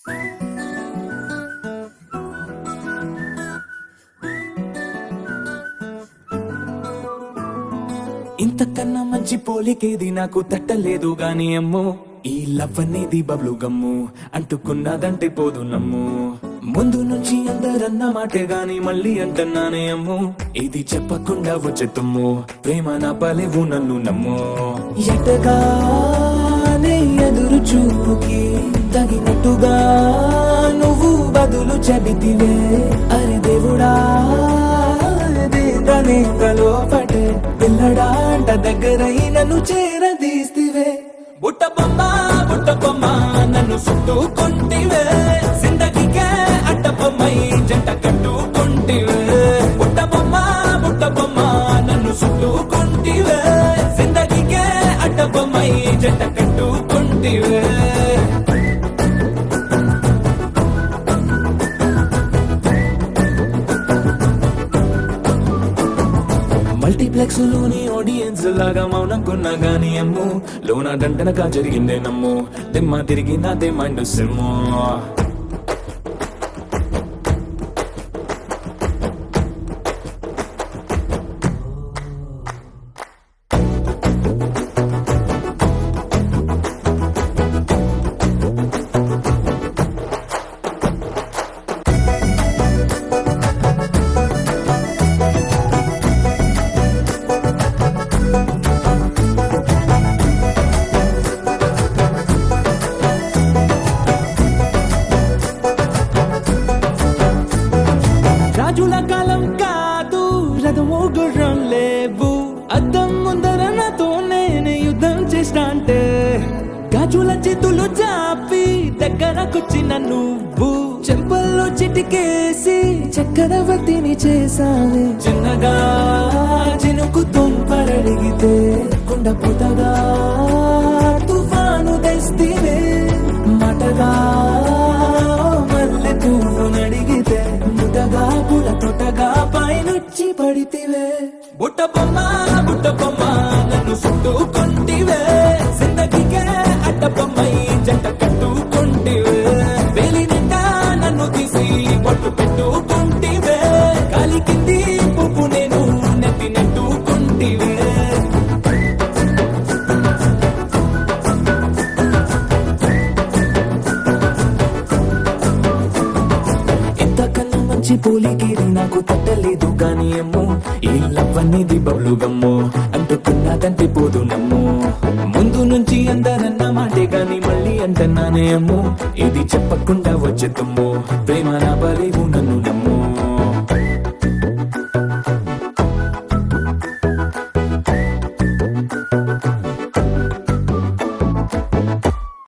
ఇంతకన్నా మంచి పోలికేది నాకు తట్టలేదు గాని అమ్మో ఈ లవ్ అనేది బబ్లు గమ్ము అంటుకున్నదంటే పోదు నమ్ము ముందు నుంచి అందరన్న మాటే గాని మళ్ళీ అంటున్నానే అమ్ము ఇది చెప్పకుండా వచ్చే తుమ్ము ప్రేమ నా పలేవు నన్ను నమ్ము ఎటగానే ఎదురు చూపుకి తగినట్టుగా నువ్వు బదులు చెబితివే అరే దేవుడా లోపటే పిల్లడా అంట దగ్గరై నన్ను చేరదీస్తివే బుట్ట బొమ్మ నన్ను చుట్టుకుంటివే జిందగీకే అడ్డ బొమ్మై జంట కట్టుకుంటివే బుట్ట బొమ్మ నన్ను చుట్టుకుంటివే జిందగీకే అడ్డ బొమ్మై జంట కట్టుకుంటివే మల్టీప్లెక్స్ లోని ఆడియన్స్ లాగా మౌనంకున్నా గాని అమ్ము లోన దండనగా జరిగిందే నమ్ము దిమ్మ తిరిగి నాదే మైండ్ సిమ్ము రాజుల కాలం కాదు రథము గుర్రం లేవు అద్దం ముందర నాతో నేనే యుద్ధం చేస్తా అంటే గాజుల చేతులు చాపి దగ్గరకొచ్చిన నువ్వు చెంపల్లో చిటికేసి చక్రవర్తిని చేసావే చిన్నగా చినుకు తుంపరడిగితే కుండ పుటగా తుఫాను తెస్తివే మటగా మల్లె పువ్వు నడిగితే ముటగా పుల తొటగా పైనొచ్చి పడితివే బుట్ట బొమ్మ నన్ను చుట్టుకుంటివే జిందగీకే అడ్డ బొమ్మై జంట కట్టుకుంటివే వేలి నిండా నన్ను తీసి బొట్టు పెట్టుకుంటివే కాలి కింది పువ్వు నేను నెత్తి నెట్టుకుంటివే పోలికేది నాకు తట్టలేదు గాని అమ్ము ఈ లవ్ అనేది బబ్లు గమ్ము అంటుకున్నదంటే పోదు నమ్ము ముందు నుంచి అందరన్న మాటే గాని మళ్ళీ అంటున్నానే అమ్ము ఇది చెప్పకుండా వచ్చే తుమ్ము ప్రేమ నా బలేవు నన్ను నమ్ము